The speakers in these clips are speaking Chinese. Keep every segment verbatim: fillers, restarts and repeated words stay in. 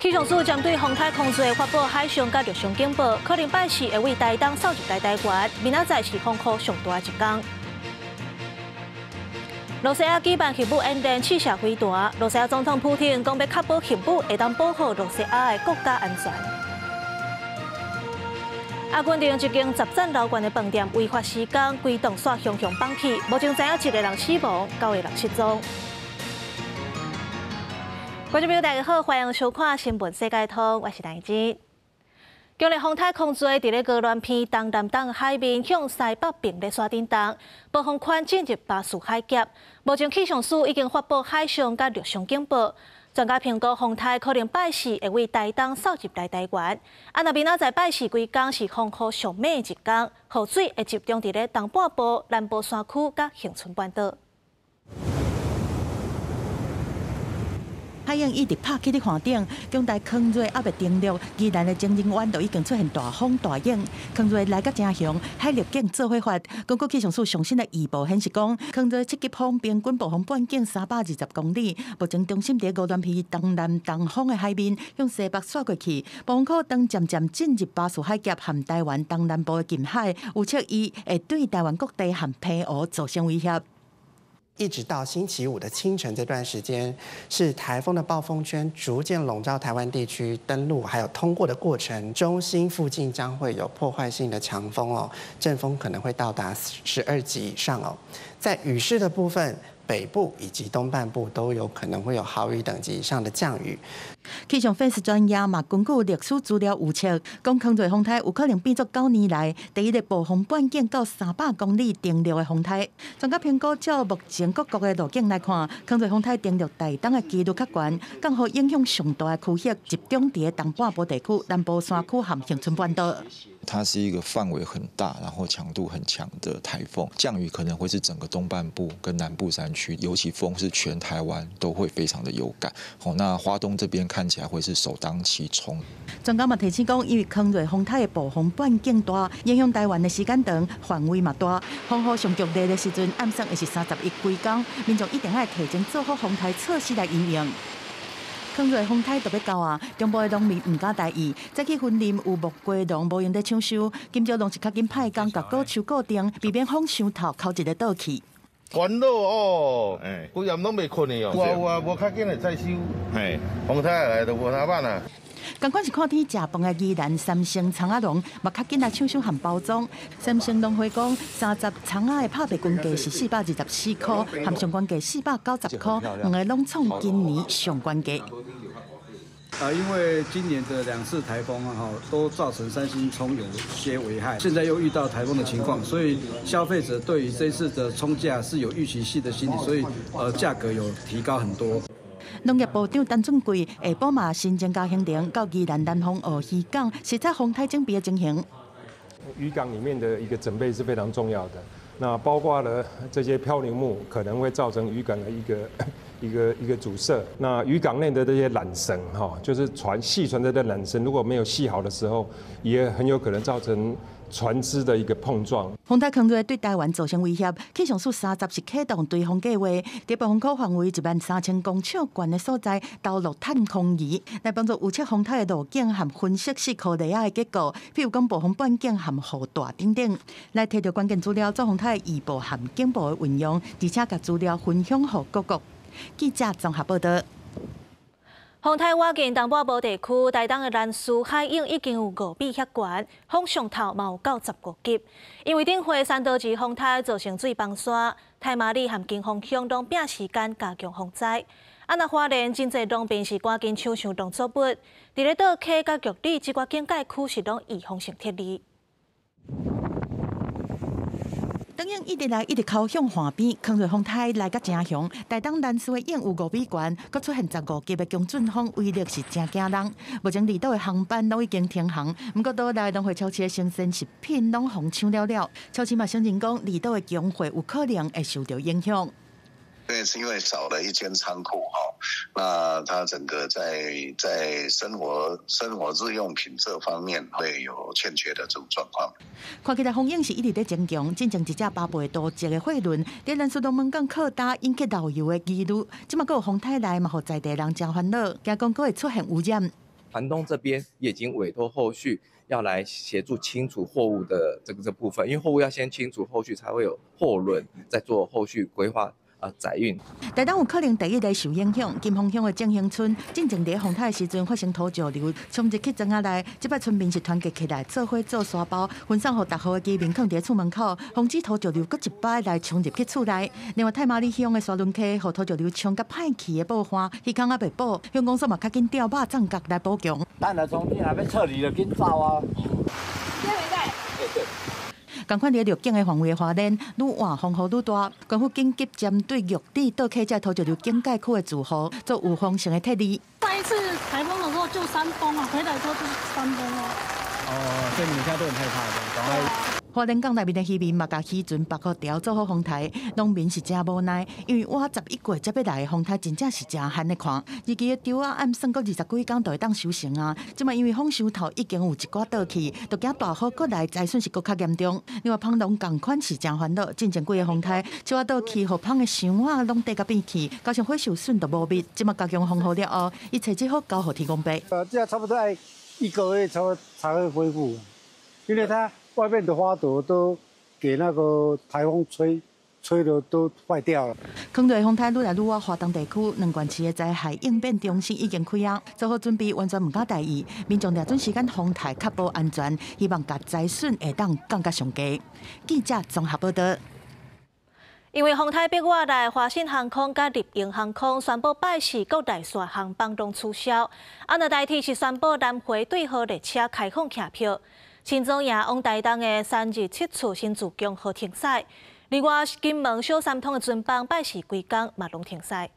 气象署针对风台控制发布海上甲陆上警报，可能拜四会为台东扫入来台湾，明仔载是风雨上大一天。罗西亚举办核武演练，试射飞弹。罗西亚总统普京讲要确保核武会当保护罗西亚的国家安全。阿军利用一间十层楼高的饭店违法施工，规栋煞向向放起，目前知影一个人死亡，九个人失踪。观众朋友，大家好，欢迎收看《新闻世界通》，我是戴芝。强烈风台控制伫咧高原偏东南东海面向西北并咧刷顶动，暴风圈进入巴士海峡。目前气象署已经发布海上甲陆上警报。专家评估风台可能拜四会为台东扫入来台湾。啊，那明仔载拜四规天是风雨上猛的一天，雨水会集中伫咧东半部、南部山区甲恒春半岛。 海洋一直拍起伫岸顶，强大坑瑞还未登陆，宜兰的情人湾都已经出现大风大影，坑瑞来甲真凶，海陆警做伙发。根据气象署最新的预报显示，讲坑瑞七级风平均暴风半径三百二十公里，目前中心伫高端偏东南东风的海面，向西北刷过去，暴风圈当渐渐进入巴士海峡含台湾东南部的近海，有测伊会对台湾各地含澎湖造成威胁。 一直到星期五的清晨这段时间，是台风的暴风圈逐渐笼罩台湾地区登陆还有通过的过程。中心附近将会有破坏性的强风哦，阵风可能会到达十二级以上哦。在雨势的部分，北部以及东半部都有可能会有豪雨等级以上的降雨。 气象分析专家嘛，根据历史资料预测，讲坑瑞风台有可能变作九年来第一个暴风半径到三百公里登陆的风台。专家评估，照目前各国的路径来看，坑瑞风台登陆台东的几率较悬，刚好影响上大的区域集中伫东半部地区、南部山区和恒春半岛。 它是一个范围很大，然后强度很强的台风，降雨可能会是整个东半部跟南部山区，尤其风是全台湾都会非常的有感。哦，那花东这边看起来会是首当其冲。 专家嘛提醒讲，因为坑瑞风台的暴风半径大，影响台湾的时间长、范围嘛大，风雨上剧烈的时阵，暗算会是三十一几天，民众一定要提前做好风台措施来应用。坑瑞风台特别高啊，中部的农民唔敢大意，早起分林有木瓜农无用在抢收，今朝农是较紧派工，甲果树固定，避免风伤透，扣一个倒去。 烦恼哦，哎，规夜拢未困的哦。有啊有啊，无较紧的再收，嘿，风台来就无啥办啊。 同款是看天食饭的宜兰三星葱仔笼，嘛较紧来抢收含包装。三星农会讲，三十葱仔的拍卖均价是四百二十四块，含相关价四百九十块，两个拢创今年上关价。 啊，因为今年的两次台风啊，哈，都造成三星葱有些危害。现在又遇到台风的情况，所以消费者对于这次的葱价是有预期性的心理，所以呃价格有提高很多。 农业部长陈俊贵下晡嘛新增加行程到宜兰南方澳渔港视察风台整备的情形。 渔港里面的一个准备是非常重要的，那包括了这些漂流木可能会造成渔港的一个一个一个阻塞。那渔港内的这些缆绳哈，就是船细船的这缆绳，如果没有系好的时候，也很有可能造成船只的一个碰撞。 风台坑瑞对台湾造成威胁，气象署三十是启动对风计划，在暴风圈范围一万三千公尺远的所在投入探空仪，来帮助预测风台的路径和分析四颗雷亚的结果，譬如讲暴风半径和雨大等等，来摕到关键资料做风台预报和警报的运用，而且把资料分享给各国。记者综合报道。 风台外近东北部地区，台东的南势海涌已经有五米遐悬，风上头嘛有九十五级。因为顶回三岛级风台造成水崩山，太麻里和金峰乡拢拼时间加强防灾。啊，那花莲真侪农民是赶紧抢上动作物，伫咧岛溪甲玉里即寡警戒区是拢预防性撤离。当影一直来一直靠向岸边，坑瑞风台来甲真凶。台东南势的影有五米悬，佮出现十五级的强阵风，威力是真惊人。目前离岛的航班拢已经停航，不过岛内农会超市的生鲜食品拢互抢了了。超市嘛，相信讲离岛的经费有可能会受到影响。 因为是因为少了一间仓库哈，那它整个在在生活生活日用品这方面会有欠缺的这种状况。 看起来风影是一直在增强，进前一只八倍多级的货轮，在南苏东门港靠搭引起漏油的疑虑，即嘛个有风台来嘛，互在地人真烦恼，惊讲佫会出现污染。 船东这边也已经委托后续要来协助清除货物的这个这部分，因为货物要先清除，后续才会有货轮再做后续规划。 啊，载运。 台东有可能第一个受影响，金峰乡的正兴村，进前伫风台的时阵发生土石流，冲入去庄仔内。即摆村民是团结起来，做伙做沙包，分散予逐户的居民放伫厝门口，防止土石流搁一摆来冲入去厝内。另外，太麻里乡的沙轮溪，予土石流冲甲歹去的报花，鱼缸也未补，乡公所嘛较紧调把藏角来补强。 咱来从你若要撤离，就紧走啊！ 同款伫入境的范围发展愈换风雨愈大，政府紧急针对玉里倒客在土石流警戒区的住户做预防性的撤离。 上一次台风的时候就山崩啊，回来之后就是山崩啊。 哦，所以你们现在都很害怕的，赶快。 花莲港内面的渔民嘛，甲渔船绑好条做好风台，农民是真无奈，因为我十一月才要来的风台真正是真罕的看。日期的钓啊，按算过二十几天就会当收成啊。即卖因为风收头已经有一寡倒去，就惊大雨过来，灾损是搁较严重。另外，芳农共款是真烦恼，进前几个风台，少啊倒去，互芳的箱啊拢地甲变去，加上火受损都无灭。即卖加强防护了后，一切只好交互提供备。 呃，这样差不多要一个月才会才会恢复，因为它。 外面的花朵都给那个台风吹，吹的都坏掉了。 抗瑞风台愈来愈晚，华东地区两县市的灾害应变中心已经开业，做好准备，完全唔敢大意。民众抓准时间风台，确保安全，希望甲灾损会当降到上低。记者综合报道。 因为风台逼我来，华信航空甲立营航空宣布拜四国内线航班拢取消。啊，那代替是宣布南回对号列车开放客票。新庄营往台东的三二七次新竹江号停驶。另外，金门小三通的船班拜四归港嘛拢停驶。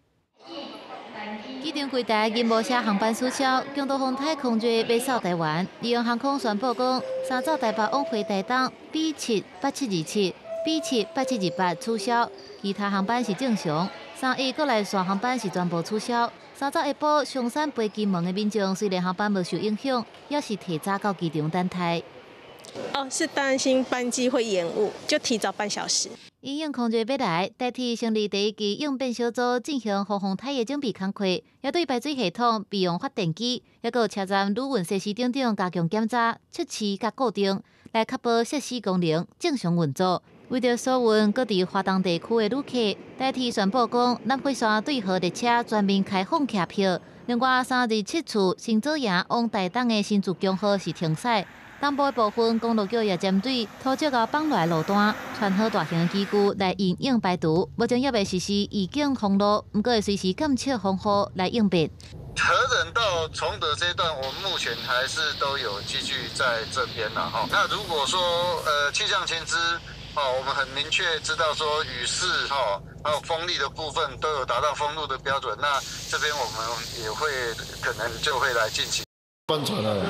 机场柜台因无写航班取消，强度风台空锐要扫台湾。立营航空宣布讲，三早台北往回台东 B 七八七二七。 B 七八七二八取消，其他航班是正常。三一国内线航班是全部取消。三早下晡，松山飞金门的民众虽然航班无受影响，也是提早到机场等待。 哦，是担心班机会延误，就提早半小时。 因应空锐要来，代替成立第一期应变小组进行防风台的准备工作，也对排水系统、备用发电机，也有车站旅运设施等等加强检查、测试甲固定，来确保设施功能正常运作。 为着所运各地华东地区的旅客，代替宣布讲，南回线对号列车全面开放客票。另外，三二七次新左营往台东的新竹江号是停驶。东部的部分公路局也针对土石高放来路段，穿好大型机具来应应排除。目前也未实施预警封路，不过会随时监测风雨来应变。 核忍到崇德这一段，我们目前还是都有机具在这边了哈。那如果说呃气象前知。 哦，我们很明确知道说雨势哈，还有风力的部分都有达到封路的标准。那这边我们也会可能就会来进行翻船了。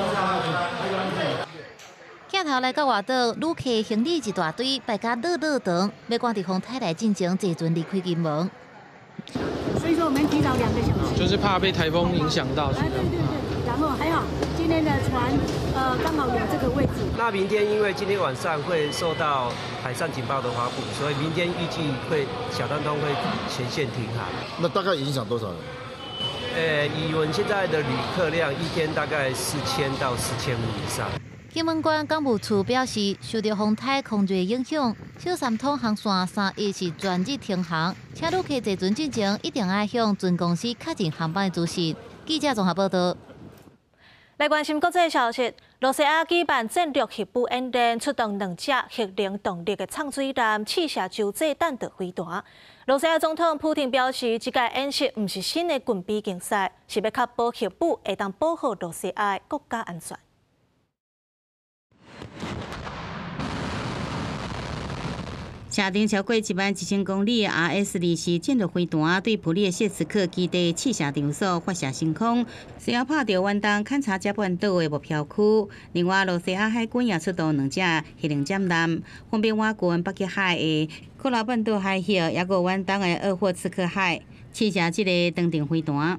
镜头来到外岛，旅客行李一大堆，大家乐乐长，要赶伫风台来进行坐船离开金门。 所以说我们提早两个小时， 就是怕被台风影响到。 哎，对对对，然后还好今天的船呃刚好有这个位置。 那明天因为今天晚上会受到海上警报的发布，所以明天预计会小丹通会全线停航。 那大概影响多少人？ 呃，以我们现在的旅客量，一天大概四千到四千五以上。 金门县港务处表示，受到风台空锐影响，小三通航线三一是全日停航，请旅客坐船进前一定要向船公司确认航班的资讯。记者综合报道。 来关心国际消息，罗西亚举办战略核武演练，出动两架核能动力的畅水舰试射洲际弹道飞弹。罗西亚总统普廷表示，这届演习不是新的军备竞赛，是要确保核武会当保护罗西亚的国家安全。 车程超过一万一千公里的 R S 二四战略飞弹对普列谢茨克基地试射场所发射升空，随后拍到远东勘察加半岛的目标区。另外，罗西亚海军也出动两架核能舰舰，分别瓦军北极海的克劳半岛海峡，也有远东的鄂霍次克海，试射这个登顶飞弹。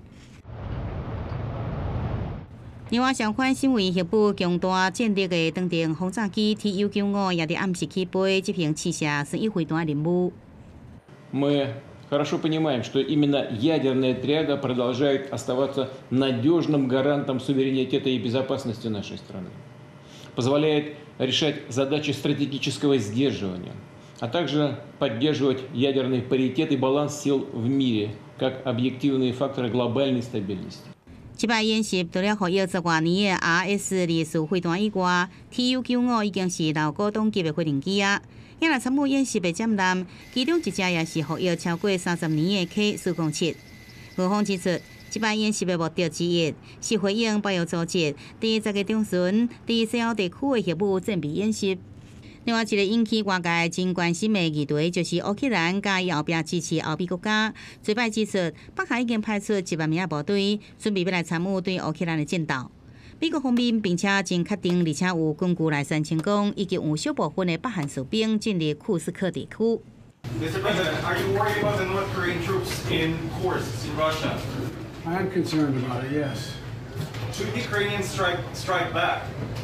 另外，相关新为核武强大战力的登顶轰炸机 T U 九五也伫暗时起飞，执行试射顺一飞弹的任务。 唔會， хорошо понимаем, что именно ядерная триада продолжает оставаться надежным гарантом суверенитета и безопасности нашей страны. Позволяет решать задачи стратегического сдерживания, а также поддерживать ядерный паритет и баланс сил в мире, как объективные факторы глобальной стабильности. 这摆演习除了予约十外年的 R S 类似飞弹以外 ，T U 九五已经是老古董级的飞行机啊。也来参与演习的舰舰，其中一只也是予约超过三十年的 K 四零七。俄方指出，这摆演习的目的之一是回应北约组织第十个中旬伫西欧地区的协务战备演习。 另外一个引起外界真关心的议题，就是乌克兰甲伊后壁支持欧美国家。最摆指出，北韩已经派出一万名部队，准备要来参与对乌克兰的战斗。美国方面并且真确定，而且有根据来三成功，已经有小部分的北韩士兵进入库斯克地区。 Mister President, are you worried about the North Korean troops in Kursk in Russia? I am concerned about it. Yes. Should the Ukrainians strike strike back?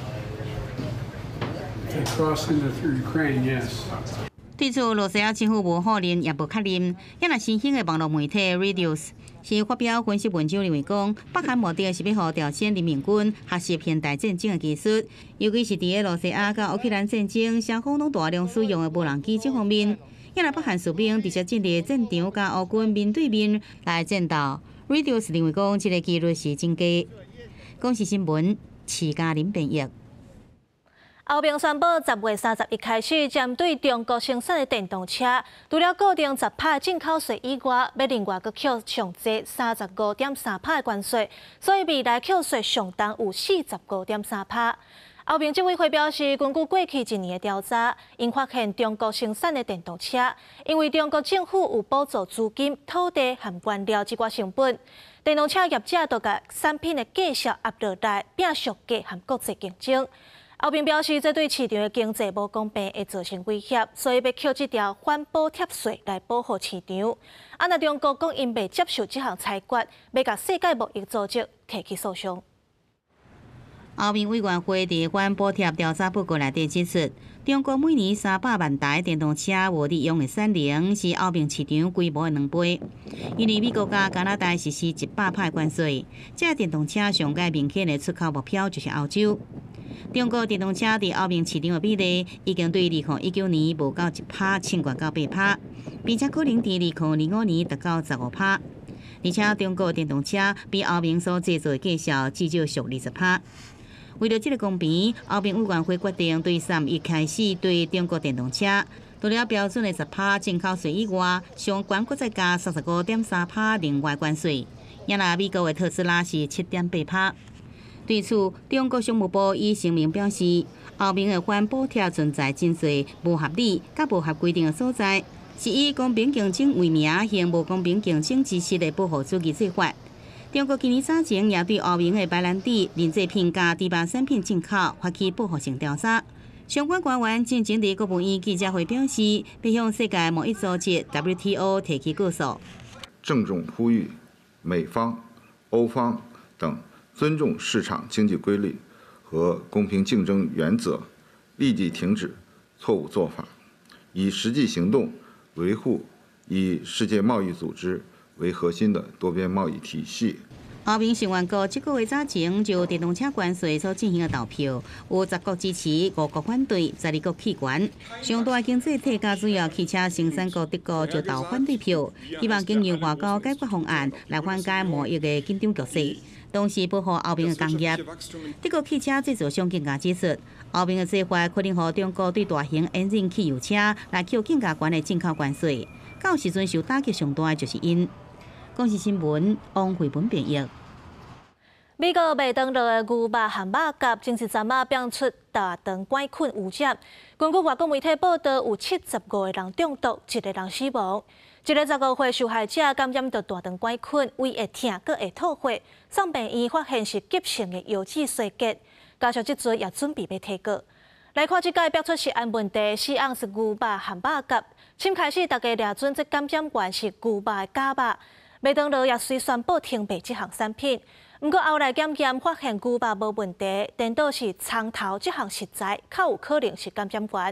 They cross into Ukraine, yes. 对此，俄罗斯政府无否认也无确认。也那新兴的网络媒体 Reuters 是发表分析文章认为讲，北韩目的是要互朝鲜人民军学习现代战争的技术，尤其是伫俄罗斯甲乌克兰战争双方拢大量使用的无人机这方面。也那北韩士兵直接进入战场，甲乌军面对面来战斗。Reuters 认为讲，这个几率是真低。公视新闻，徐嘉玲编译。 欧盟宣布，十月三十一开始，针对中国生产的电动车，除了固定十趴进口税以外，要另外搁扣上济三十五点三趴的关税，所以未来扣税上重有四十五点三趴。欧盟执委会表示，根据过去一年的调查，因发现中国生产的电动车，因为中国政府有补助资金、土地和原料这寡成本，电动车业者都甲产品的价格压落来，拼俗价和国际竞争。 欧盟表示，这对市场的经济无公平，会造成威胁，所以要扣这条反补贴税来保护市场。啊，那中国讲因未接受这项裁决，要甲世界贸易组织提起诉讼。 欧盟委员会伫反补贴调查报告内底指出，中国每年三百万台电动车无利用的产能是欧盟市场规模的两倍。因为美国甲加拿大实施一百趴关税，这电动车上界明显的出口目标就是欧洲。 中国电动车伫欧盟市场的比例已经对二零一九年无到一趴，升悬到八趴，并且可能伫二零二五年达到十五趴。而且中国电动车比欧盟所制造的价销至少俗二十趴。为了这个公平，欧盟委员会决定对三月开始对中国电动车，除了标准的十趴进口税以外，上悬搁再加三十五点三趴另外关税。也那美国的特斯拉是七点八趴。 对此，中国商务部已声明表示，欧盟的反补贴存在真侪无合理、甲无合规定的所在，是以公平竞争为名，行无公平竞争之实的保护主义做法。中国今年早前也对欧盟的白兰地、零制品加低版产品进口发起报复性调查。相关官员进前伫国务院记者会表示，要向世界贸易组织 W T O 提起告诉， 郑重呼吁美方、欧方等。 尊重市场经济规律和公平竞争原则，立即停止错误做法，以实际行动维护以世界贸易组织为核心的多边贸易体系。 欧盟成员国这个月早前就电动车关税所进行的投票，有十国支持，五国反对，十二国弃权。上大经济体加主要汽车生产国德国就投反对票，希望经由外交解决方案来缓解贸易的紧张局势。 同时保护欧盟的工业。德国汽车制造商更加指出，欧盟的做法可能让中国对大型引擎汽油车来扣更加悬的进口关税。到时阵受打击上大的就是因。公视新闻王慧文编译。 美国麦当劳的牛肉和肉夹，前一阵仔变出大肠杆菌污染。根据外国媒体报道，有七十五个人中毒，一个人死亡。 一个十五岁受害者感染到大肠杆菌，胃会痛，佮会吐血。送病院发现是急性的腰子衰竭，家属即阵也准备要提告。来看即届爆出食安问题，四盎司牛肉和肉夹，先开始大家抓准这感染源是牛肉的假肉，麦当劳也随宣布停卖这项产品。不过后来检验发现牛肉无问题，颠倒是葱头这项食材较有可能是感染源。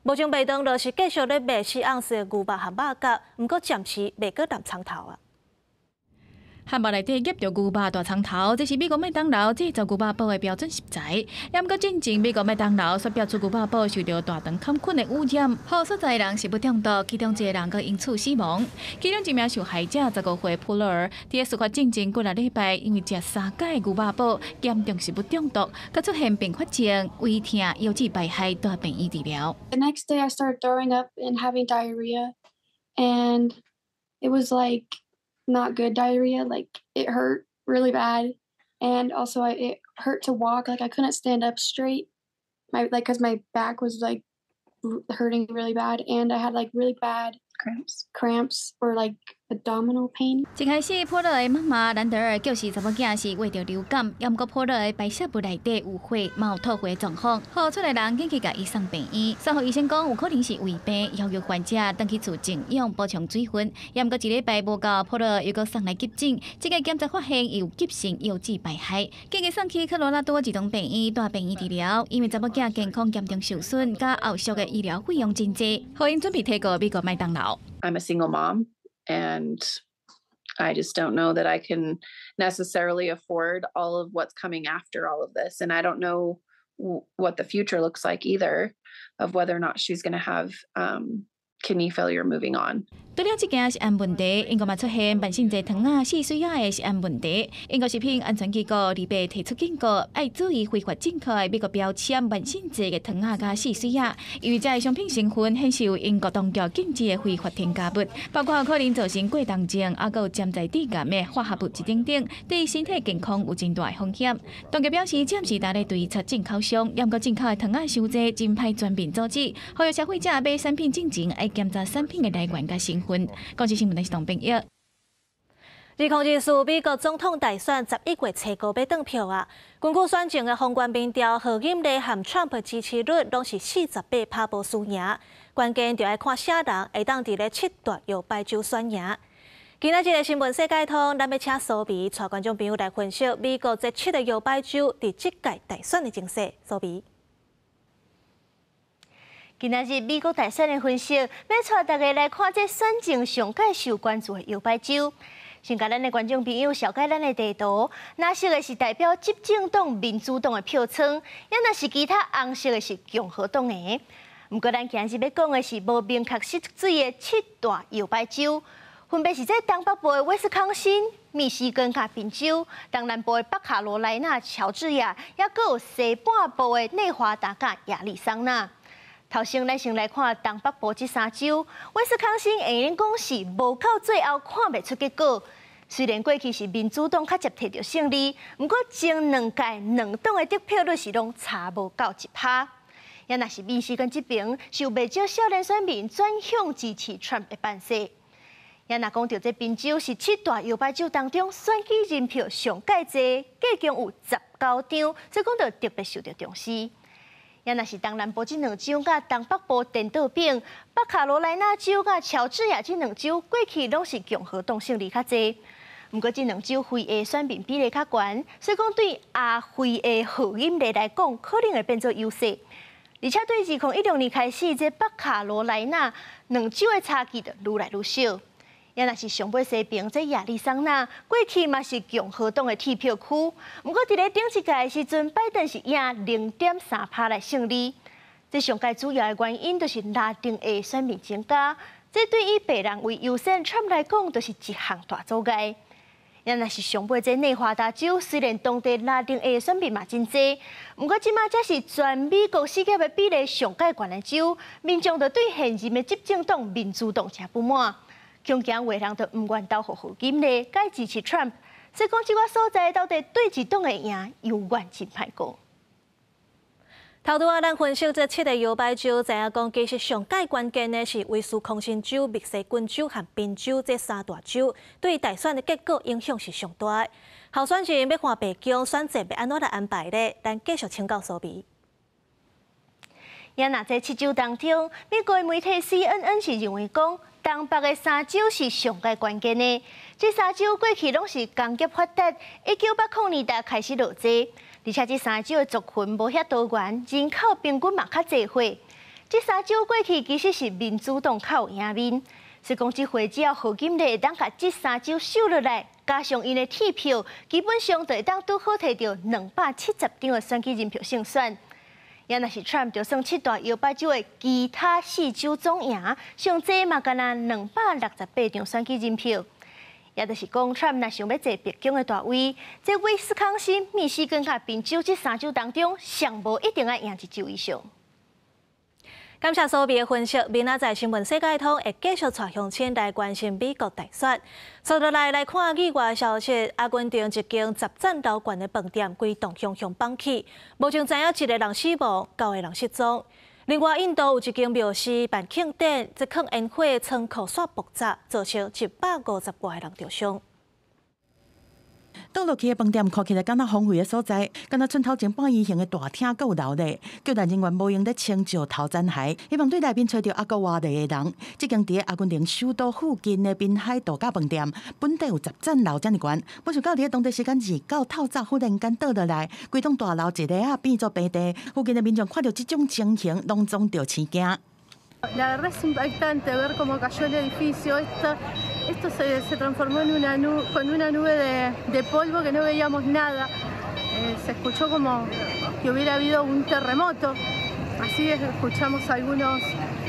目前拜登就是继续咧卖四盎司的牛肉和肉夹，不过暂时未过淡仓头啊。 汉堡内底夹着牛肉大葱头，这是美国麦当劳制造牛肉堡的标准食材。也毋过进前，美国麦当劳说标出牛肉堡受到大肠杆菌的污染，好所在人食物中毒，其中一个人佮因此死亡。其中一名受害者十五岁普勒尔，伫事发进前几个礼拜，因为食三届牛肉堡，严重食物中毒，佮出现并发症，胃痛、腰子排害，大病院治疗。 The next day, I started throwing up and having diarrhea, and it was like. Not good diarrhea, like it hurt really bad, and also I, it hurt to walk, like I couldn't stand up straight, my like because my back was like hurting really bad, and I had like really bad cramps, cramps or like abdominal pain. 一开始，普勒的妈妈兰德尔就是查某囝是为着流感，也毋过普勒的排泄物内底有血，嘛有吐血状况，好出来人紧去甲伊送病院。随后医生讲有可能是胃病，要求患者登去厝静养补充水分。也毋过一礼拜无够，普勒又搁送来急诊，这个检查发现伊有急性腰子排害，建议送去科罗拉多儿童病院大病院治疗，因为查某囝健康严重受损，甲后续的医疗费用真济，互因准备提过美国麦当劳。 I'm a single mom, and I just don't know that I can necessarily afford all of what's coming after all of this. And I don't know what the future looks like either, of whether or not she's going to have um, kidney failure moving on. 除了这件食安问题，英国嘛出现慢性侪糖啊、细水啊的食安问题。英国食品安全机构二八提出警告，要注意非法进口的美国标签慢性侪嘅糖啊、甲细水啊，因为这商品成分显示有英国当局禁止的非法添加物，包括可能造成过动症，啊，佮有潜在致癌的化合物一等等，对身体健康有真大的风险。当局表示，暂时大咧对查进口商，也毋过进口的糖啊伤济，真歹全面阻止，呼吁消费者买产品进前要检查产品的来源甲成分。 国际新闻台是同朋友。二零二四美国总统大选十一月初五要登票啊！根据选前的封关民调，贺锦丽和 Trump 支持率拢是四十八趴无输赢，关键就要看啥人会当伫咧七大摇摆州选赢。今仔日的新闻世界通，咱要请苏眉带观众朋友来分析美国这七个摇摆州伫即届大选的情势。苏眉。 今仔日美国大选的分析，要带大家来看这选情上届受关注的摇摆州。先甲咱的观众朋友小解咱的地图，蓝色的是代表执政党民主党的票仓，也若是其他红色的是共和党的。不过咱今日要讲的是无明确实水的七大摇摆州，分别是在东北部的威斯康辛、密西根甲宾州，东南部的北卡罗来纳、乔治亚，也阁有西半部的内华达甲亚利桑那。 头先，咱先来看东北部这三州，威斯康辛会用讲是无到最后看袂出结果。虽然过去是民主党较接摕到胜利，不过前两届两党的得票率是拢差无到一趴。也若是密西根这边，是有袂少少年选民转向支持 Trump 的办势。也若讲到这宾州是七大摇摆州当中选举人票上届多，计共有十九张，所以讲就特别受到重视。 也若是东南部这两州，甲东北部颠倒饼，北卡罗来纳州甲乔治亚这两州，过去拢是共和党胜利较济。不过这两州非裔选民比例较悬，所以讲对亚非裔贺锦丽来讲，可能会变作优势。而且对二零一六年开始，这北卡罗来纳两州的差距就愈来愈小。也若是上尾西边，这亚利桑那过去嘛是共和党的铁票区，不过伫咧顶一届的时阵，拜登是赢零点三趴来胜利。这上届主要的原因就是拉丁裔选民增加，这对于白人为优先 Trump 来讲，就是一项大阻碍。也若是上尾这内华达州，虽然当地拉丁裔选民嘛真多，不过即马才是全美国失业的比例上届悬的州，民众就对现任的执政党民主党真不满。 恐惊有人就唔愿投给贺锦丽，改支持 Trump。所以讲，这个所在到底对一党会赢，有愿真歹讲。 头拄啊，咱分析这七个摇摆州，知影讲其实上届关键的是威斯康辛州、密西根州和宾州这三大州，对大选的结果影响是上大。候选人要看白宫选择要安怎来安排呢？咱继续请教苏眉。 也若在七州当中，美国的媒体 C N N 是认为讲，东北的三州是上届关键的。这三州过去拢是工业发达，一九八零年代开始落座，而且这三州的族群无遐多元，人口平均嘛较济岁。 这三周过去，其实是民主党较有赢面。是讲这回只要何金丽会当甲这三周收落来，加上因的铁票，基本上就会当拄好摕到两百七十张的选举人票胜选。也若是 Trump 就算七大摇摆州的其他四州总赢，上济嘛干那两百六十八张选举人票。也就是讲 ，Trump 若想要坐白宫的大位，在威斯康辛、密西根甲宾州这三州当中，上无一定要赢一州以上。感谢所有的分析，明仔载新闻世界通会继续带乡亲来关心美国大选。接落来来看意外消息，阿根廷一间十层楼高的饭店规栋熊熊放起，目前知影一个人死亡，九个人失踪。另外，印度有一间庙寺办庆典，这放烟火仓库煞爆炸，造成一百五十外个人受伤。 倒落去的饭店看起来敢若荒废的所在，敢若村头前半圆形的大厅阁有楼咧。救援人员无用咧清石头残骸，希望对内面找到还阁活着的人。即间伫阿根廷首都附近的滨海度假饭店，本地有十层楼遮尔悬，不想到伫当地时间二九透早忽然间倒落来，规栋大楼一个啊变作平地。附近的民众看到这种情形，拢总着生惊。 La verdad es impactante ver cómo cayó el edificio. Esto, esto se, se transformó en una nube, con una nube de, de polvo que no veíamos nada. Eh, se escuchó como que hubiera habido un terremoto. Así es, escuchamos a algunos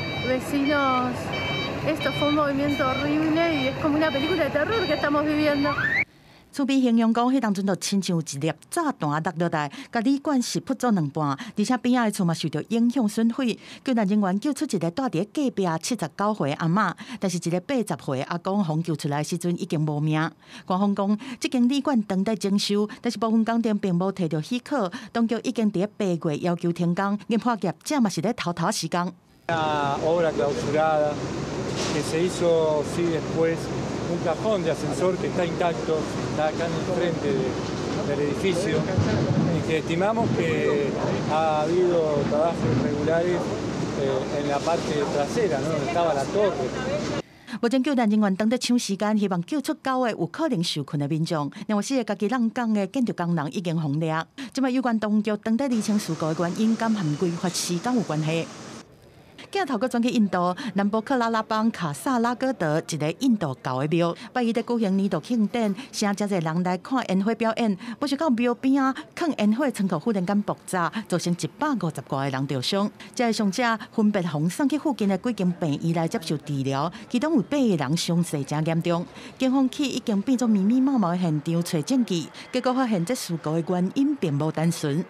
vecinos. Esto fue un movimiento horrible y es como una película de terror que estamos viviendo. 厝边形容讲，迄当阵就亲像有一粒炸弹落落来，甲旅馆是扑做两半，而且边仔的厝嘛受到影响损毁。救援人员救出一个住伫隔壁七十九岁阿嬷，但是一个八十岁阿公方救出来时阵已经无命。官方讲，这间旅馆等待征收，但是部分工店并无摕到许可，当局已经伫八月要求停工，研破业者嘛是咧偷偷施工。 obra clausurada que se hizo sí después. Un cajón de ascensor que está intacto, está acá en el frente de, del edificio, y que estimamos que ha habido trabajos irregulares eh, en la parte trasera, ¿no? Donde estaba la torre. 目前救援人员等在抢时间，希望救出九个有可能受困的民众。另外，四个家己浪港的建筑工人已经轰掠。即卖有关当局等待厘清事故的原因，敢和规划时间有关系？镜头阁转去印度南部克拉拉邦卡萨拉戈德一个印度教的庙，拜一在举行年度庆典，声真侪人来看烟火表演。不想到庙边啊，放烟火仓库忽然间爆炸，造成一百五十多个人受伤。这个伤者分别送送去附近的几间病院来接受治疗，其中有八个人伤势真严重。警方去已经变作密密麻麻的现场找证据，结果发现这事故的原因并无单纯。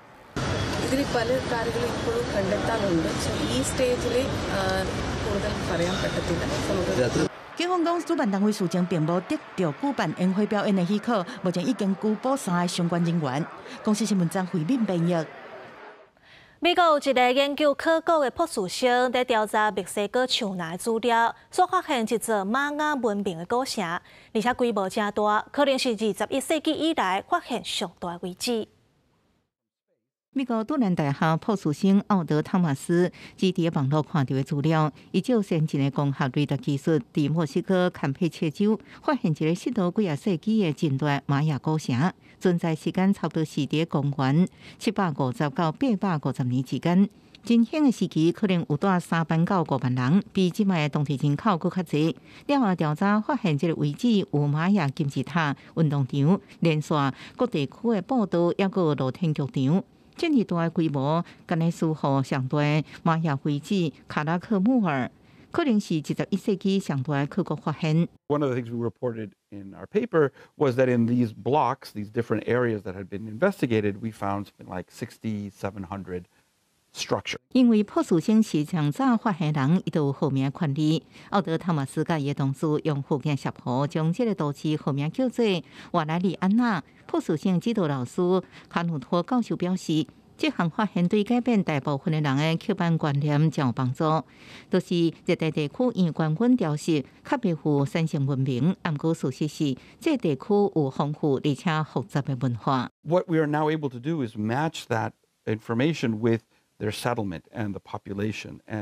ഇതിൽ പല കാര്യങ്ങളും ഇപ്പോഴും കണ്ടെത്താനുണ്ട് സോ ഈ സ്റ്റേജിൽ കൂടുതൽ പറയാൻ പറ്റത്തില്ല. 警方讲，主办单位事前并无得到举办烟火表演的许可，目前已经拘捕三个相关人员。公司新闻站回面编译。美国有一个研究考古的博士生在调查墨西哥墙内资料，所发现一座玛雅文明的古城，而且规模真大，可能是二十一世纪以来发现上大的遗址。 美国杜兰大学博士生奥德·汤马斯基伫网络看到的资料，依照先进的光学雷达技术，伫墨西哥坎佩切州发现一个失落几啊世纪的近代玛雅古城，存在时间差不多是伫公元七百五十到八百五十年之间。真兴的时期可能有带三万到五万人，比即卖的当地人口搁较侪。了后调查发现，这个遗址有玛雅金字塔、运动场、连线各地区的步道，也搁有露天剧场。这么大规模，敢若似乎上大玛雅遗址卡拉克穆尔，可能是二十一世纪上大考古发现。 One of the things we reported in our paper was that in these blocks, these different areas that had been investigated, we found something like sixty-seven hundred structure. 因为博士生是上早发现人，伊都有号名权利。奥德·汤马斯甲伊的同事用福建协谱将这个都市号名叫做瓦莱里安娜。博士生指导老师卡努托教授表示，这项发现对改变大部分的人的刻板观念将有帮助。都是热带地区因关温潮湿，较袂富山城文明。毋过事实是，这地区有丰富而且复杂的文化。 What we are now able to do is match that information with their settlement and the population. And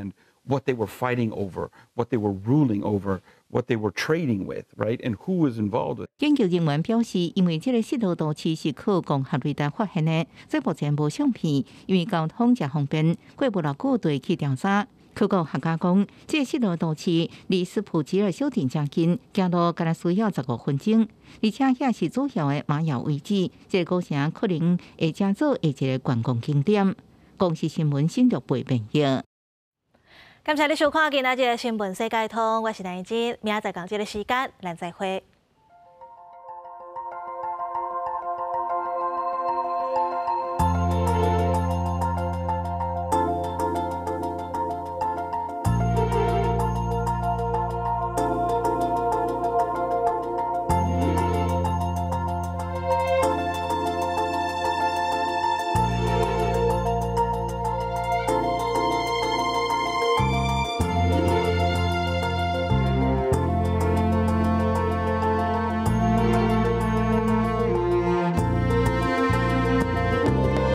what they were fighting over, what they were ruling over, what they were trading with, right? And who was involved with. 研究人员表示，因为这个失落陶瓷是靠光学雷达发现的，所以目前无相片，因为交通真方便，过不偌久就去调查。考古学家讲，这个失落陶瓷离斯普吉尔小镇真近，行路敢若需要十五分钟，而且遐是主要的玛雅遗址，这个古城可能会成做一个观光景点。公视新闻新竹北编译。 感谢你收看今仔日的新闻世界通，我是梁一枝，明仔载同这个时间，咱再会。